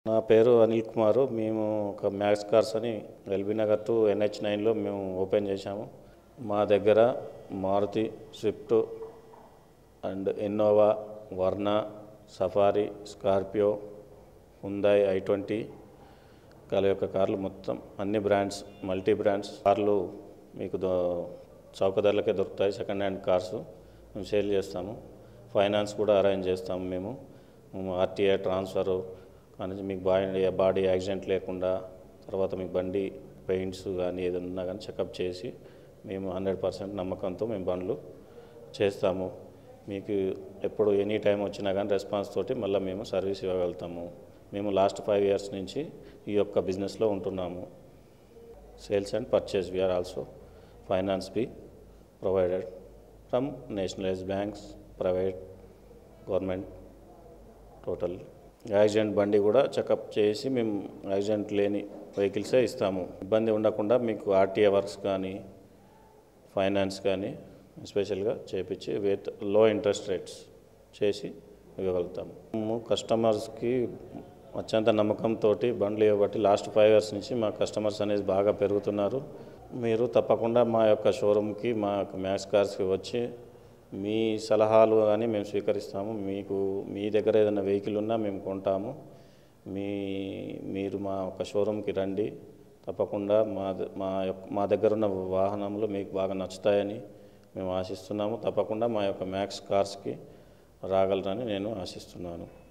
నా పేరు అనిల్ కుమారు. మేము ఒక మ్యాక్స్ కార్స్ అని ఎల్బీ నగర్ టు NH9లో మేము ఓపెన్ చేశాము. మా దగ్గర Maruti Swift and Innova, Verna, Safari, Scorpio, Hyundai i20 యొక్క కార్లు మొత్తం అన్ని బ్రాండ్స్, మల్టీ బ్రాండ్స్ కార్లు మీకు చౌక ధరలకే దొరుకుతాయి. సెకండ్ హ్యాండ్ కార్స్ మేము సేల్ చేస్తాము. ఫైనాన్స్ కూడా అరేంజ్ చేస్తాము. మేము RTA ట్రాన్స్ఫరు కానీ మీకు బాడీ యాక్సిడెంట్ లేకుండా, తర్వాత మీకు బండి పెయింట్స్ కానీ ఏదన్నా కానీ చెకప్ చేసి మేము 100% నమ్మకంతో మేము బండ్లు చేస్తాము. మీకు ఎప్పుడు ఎనీ టైం వచ్చినా కానీ రెస్పాన్స్ తోటి మళ్ళీ మేము సర్వీస్ ఇవ్వగలుగుతాము. మేము లాస్ట్ 5 years నుంచి ఈ యొక్క బిజినెస్లో ఉంటున్నాము. Sales and purchase we are also finance be provided from nationalised banks, private, government total. Accident బండి కూడా చెకప్ చేసి మేము యాక్సిడెంట్ లేని వెహికల్సే ఇస్తాము. ఇబ్బంది ఉండకుండా మీకు RTA వర్క్స్ కానీ ఫైనాన్స్ కానీ స్పెషల్గా చేపించి విత్ లో ఇంట్రెస్ట్ రేట్స్ చేసి ఇవ్వగలుగుతాము. మేము కస్టమర్స్కి అత్యంత నమ్మకంతో బండ్లు ఇవ్వబట్టి లాస్ట్ 5 years నుంచి మా కస్టమర్స్ అనేది బాగా పెరుగుతున్నారు. మీరు తప్పకుండా మా యొక్క షోరూమ్కి, మా యొక్క మ్యాక్స్ కార్స్కి వచ్చి మీ సలహాలు కానీ మేము స్వీకరిస్తాము. మీ దగ్గర ఏదైనా వెహికల్ ఉన్నా మేము కొంటాము. మీరు మా యొక్క షోరూమ్కి రండి. తప్పకుండా మా దగ్గర ఉన్న వాహనములు మీకు బాగా నచ్చుతాయని మేము ఆశిస్తున్నాము. తప్పకుండా మా యొక్క మ్యాక్స్ కార్స్కి రాగలరని నేను ఆశిస్తున్నాను.